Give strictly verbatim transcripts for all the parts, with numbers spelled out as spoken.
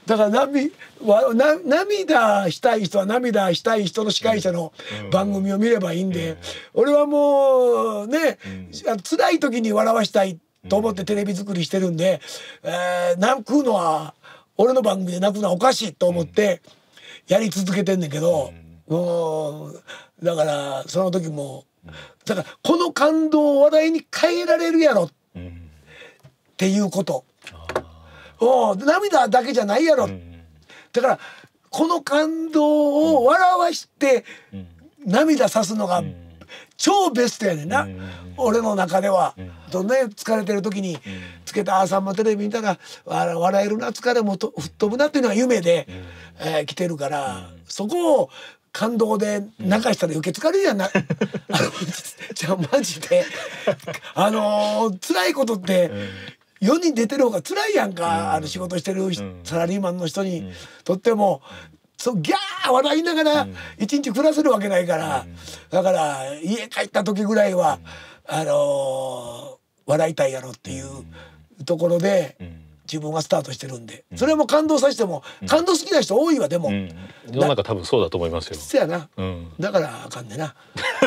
だから涙はな涙したい人は涙したい人の司会者の番組を見ればいいんで、うん、俺はもうね、うん、辛い時に笑わしたいと思ってテレビ作りしてるんで、えー、泣くのは俺の番組で泣くのはおかしいと思ってやり続けてんねんけど、うん、もうだからその時もだからこの感動を話題に変えられるやろっていうこと、お涙だけじゃないやろ、だからこの感動を笑わして涙さすのが超ベストやねんな、俺の中では。とね、疲れてる時につけた朝もテレビ見たら笑えるな、疲れもと吹っ飛ぶなっていうのが夢で、えー、来てるから、そこを感動で泣かしたら受け疲れるやんな。あのじゃあマジであのー、辛いことって世に出てる方が辛いやんか、あの仕事してるサラリーマンの人にとっても。そうギャー笑いながら一日暮らせるわけないから、だから家帰った時ぐらいはあのー、笑いたいやろっていうところで自分はスタートしてるんで、それも感動させても感動好きな人多いわ。でも世の中多分そうだと思いますよ。 そやな、うん、だからあかんねな。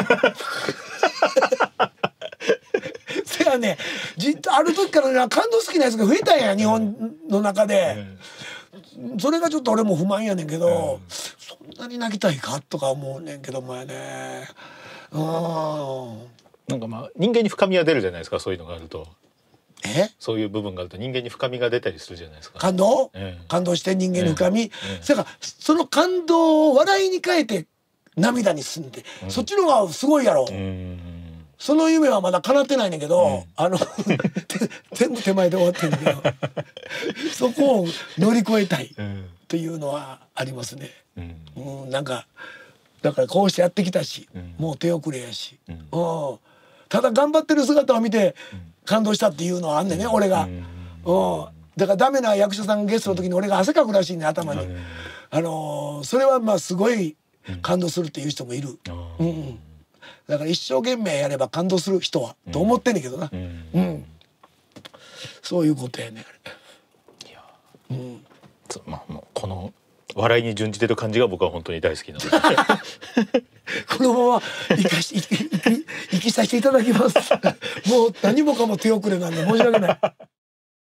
せやね、ある時からな感動好きなやつが増えたんや日本の中で。それがちょっと俺も不満やねんけど、うん、そんなに泣きたいかとか思うねんけどもやね。うん、 なんかまあ人間に深みは出るじゃないですか、そういうのがあると。 えそういう部分があると人間に深みが出たりするじゃないですか。 感動、ええ、感動して人間に深み、ええええ、それからその感動を笑いに変えて涙に進んで、うん、そっちの方がすごいやろ。うん、その夢はまだ叶ってないねんけど、うん、あの全部手前で終わってんだけどそこを乗り越えたいっていうのはありますね。うん、うん、なんかだからこうしてやってきたし、うん、もう手遅れやし、うんうん、ただ頑張ってる姿を見て感動したっていうのはあんねんね、うん、俺が、うん、だからダメな役者さんゲストの時に俺が汗かくらしいね頭に、うん、あのー、それはまあすごい感動するっていう人もいる、うんうん、だから一生懸命やれば感動する人は、うん、と思ってんねんけどな、うんうん、そういうことやね。いや、 うん、まあ、もうこの笑いに準じてる感じが僕は本当に大好きなのでこのまま生かし生き生きさせていただきますもう何もかも手遅れなんで申し訳ない